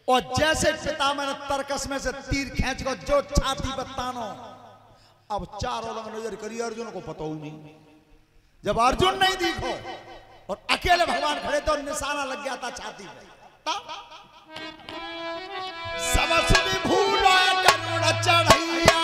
और जैसे पितामह ने तरकस में से तीर खींच कर जो छाती बतानो, अब चारों लोग नजर करी, अर्जुन को पता ही नहीं। जब अर्जुन नहीं दिखो और अकेले भगवान खड़े थे और निशाना लग गया था छाती पे, समझ भूला करुण चढ़ैया,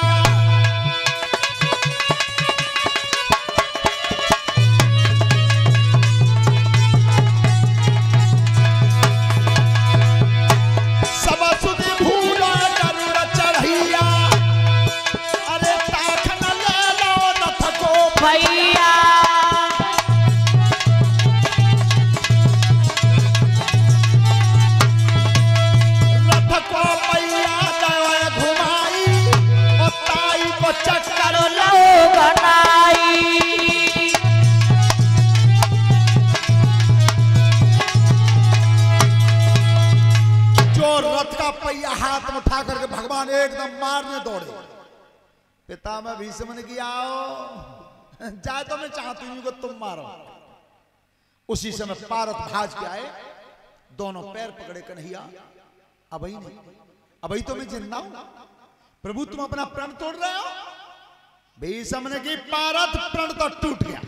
हाथ में उठा करके भगवान एकदम मारने दौड़े। पितामह भीष्म ने किया, आओ जाए तो मैं चाहती हूं कि तुम मारो। उसी समय पारत भाज के आए, दोनों पैर पकड़े, कन्हैया अभी नहीं, अभी तो मैं जिंदा हूं, प्रभु तुम अपना प्रण तोड़ रहे हो। भीष्म ने की, पारत प्रण तो टूट गया।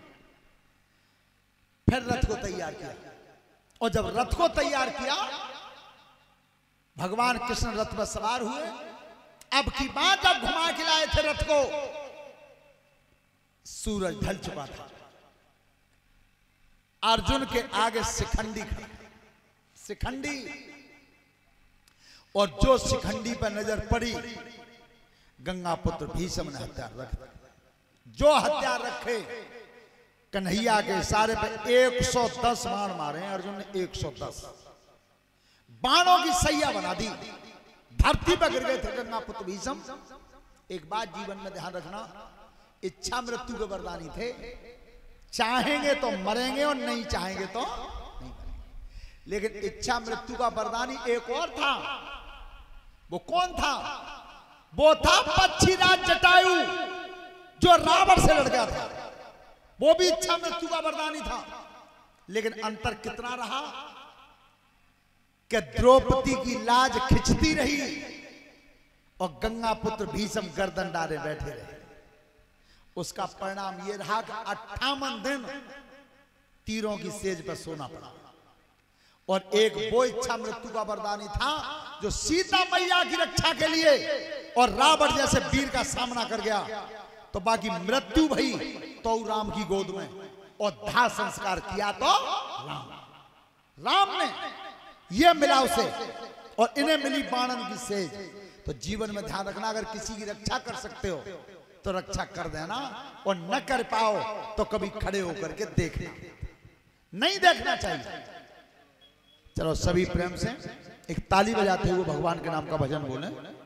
फिर रथ को तैयार किया, और जब रथ को तैयार किया, भगवान कृष्ण रथ पर सवार हुए। अब की बात, जब घुमा के लाए थे रथ को, सूरज ढल चुका था। अर्जुन के आगे शिखंडी खड़ा, शिखंडी, और जो शिखंडी पर नजर पड़ी, गंगा पुत्र भीष्म ने हथियार रख, जो हथियार रखे, कन्हैया के इशारे पे 110 बाण मारे हैं अर्जुन ने। 110 बाणों की सैया बना दी, धरती पर गिर गए थे गंगा पुत्र भीष्म। एक बात जीवन में ध्यान रखना, इच्छा मृत्यु के वरदानी थे। चाहेंगे तो मरेंगे और नहीं चाहेंगे तो नहीं मरेंगे। लेकिन इच्छा मृत्यु का वरदानी एक और था। वो कौन था? वो था पक्षीराज जटायु, जो रावण से लड़ गया था। वो भी इच्छा मृत्यु का वरदानी था। लेकिन अंतर कितना रहा कि द्रौपदी की लाज खिंचती रही और गंगा पुत्र भीष्म गर्दन डाले बैठे रहे। उसका परिणाम यह रहा कि 58 दिन तीरों की सेज पर सोना पड़ा। और एक वो इच्छा मृत्यु का वरदानी था जो सीता मैया की रक्षा के लिए और रावण जैसे वीर का सामना कर गया, तो बाकी मृत्यु भई तो राम की गोद में, और दाह संस्कार किया तो राम ने। ये मिला उसे, और इन्हें मिली बाणन की सेज। तो जीवन में ध्यान रखना, अगर किसी की रक्षा कर सकते हो तो रक्षा कर देना, और न कर पाओ तो कभी खड़े होकर के देखना, नहीं देखना चाहिए। चलो सभी प्रेम से एक ताली बजाते हुए भगवान के नाम का भजन बोलें।